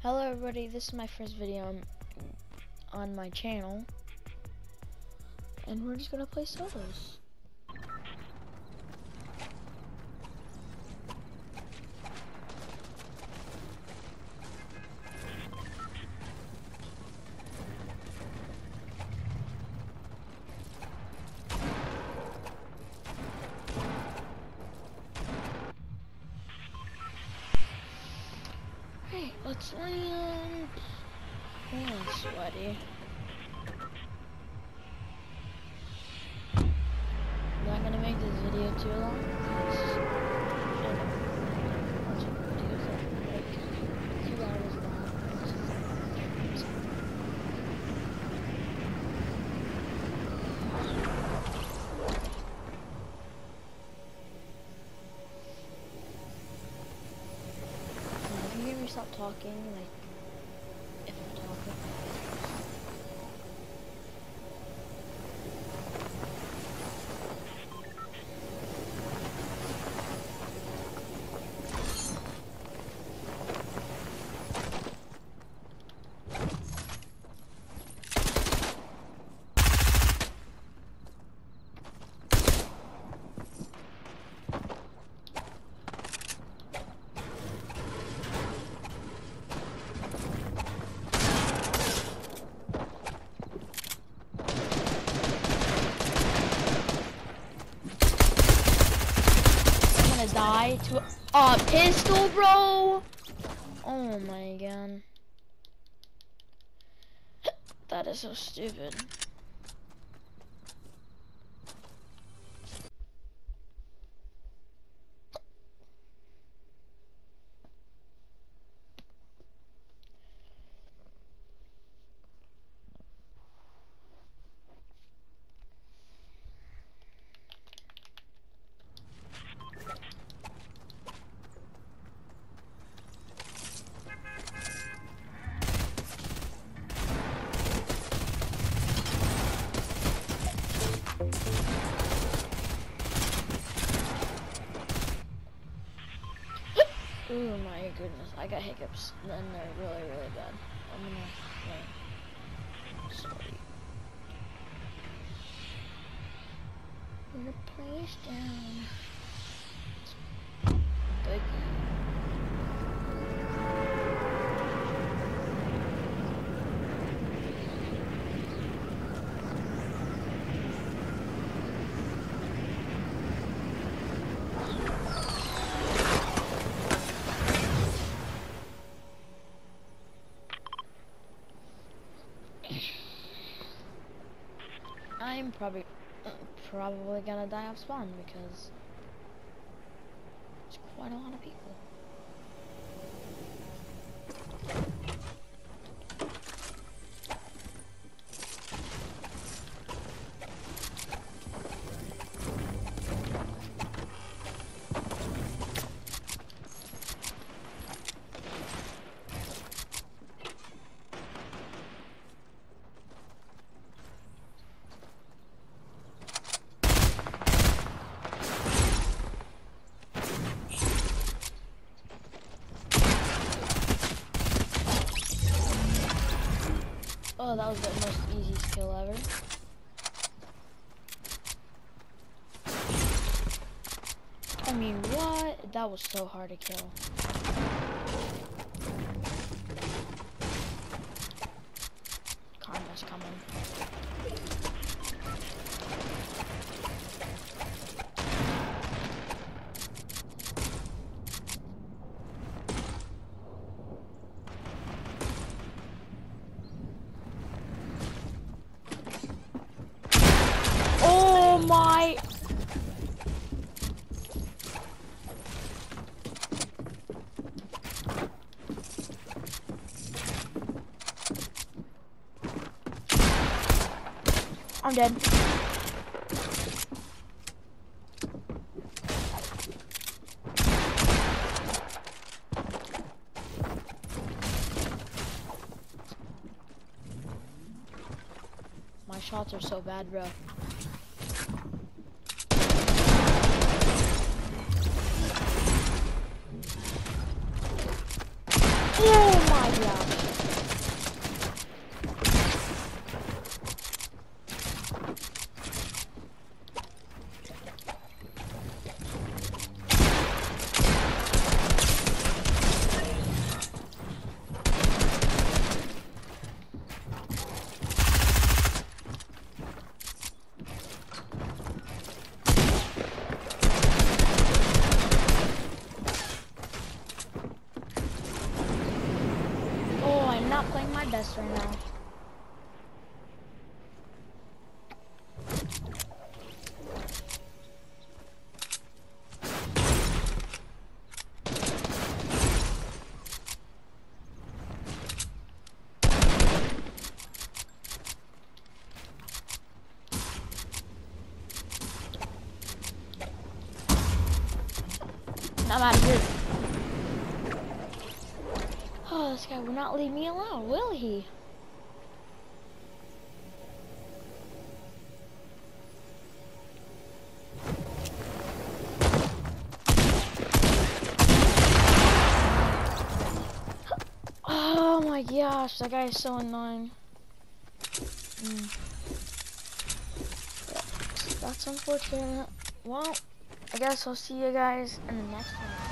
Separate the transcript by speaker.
Speaker 1: Hello everybody, this is my first video on my channel, and we're just gonna play solos. Hey, let's land. Oh, I'm sweaty. I'm not gonna make this video too long. Videos are like 2 hours long. If you hear me stop talking, like if I'm talking. Die to a pistol, bro. Oh my god, that is so stupid. Oh my goodness, I got hiccups, and they're really, really bad. I'm gonna wait. Sorry. I'm gonna place down. Good. I'm probably gonna die off spawn because there's quite a lot of people. Oh, that was the most easiest kill ever. I mean, what? That was so hard to kill. Karma's coming. Oh my! I'm dead. My shots are so bad, bro. Oh my god. not playing my best right now. I'm out of here. Oh, this guy will not leave me alone, will he? Oh my gosh, that guy is so annoying. That's unfortunate. Well, I guess I'll see you guys in the next one.